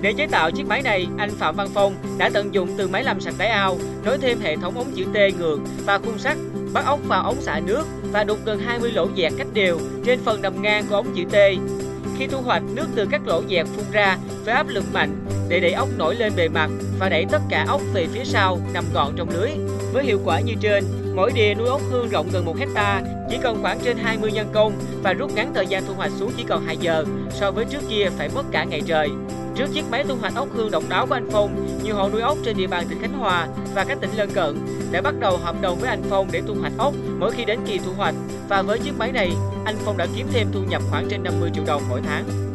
Để chế tạo chiếc máy này, anh Phạm Văn Phong đã tận dụng từ máy làm sạch đáy ao, nối thêm hệ thống ống chữ T ngược và khung sắt, bắt ốc vào ống xả nước và đục gần 20 lỗ dẹt cách đều trên phần nằm ngang của ống chữ T. Khi thu hoạch, nước từ các lỗ dẹt phun ra với áp lực mạnh để đẩy ốc nổi lên bề mặt và đẩy tất cả ốc về phía sau nằm gọn trong lưới. Với hiệu quả như trên, mỗi đìa nuôi ốc hương rộng gần 1 hectare chỉ cần khoảng trên 20 nhân công và rút ngắn thời gian thu hoạch xuống chỉ còn 2 giờ so với trước kia phải mất cả ngày trời. Trước chiếc máy thu hoạch ốc hương độc đáo của anh Phong, nhiều hộ nuôi ốc trên địa bàn tỉnh Khánh Hòa và các tỉnh lân cận đã bắt đầu hợp đồng với anh Phong để thu hoạch ốc mỗi khi đến kỳ thu hoạch. Và với chiếc máy này, anh Phong đã kiếm thêm thu nhập khoảng trên 50 triệu đồng mỗi tháng.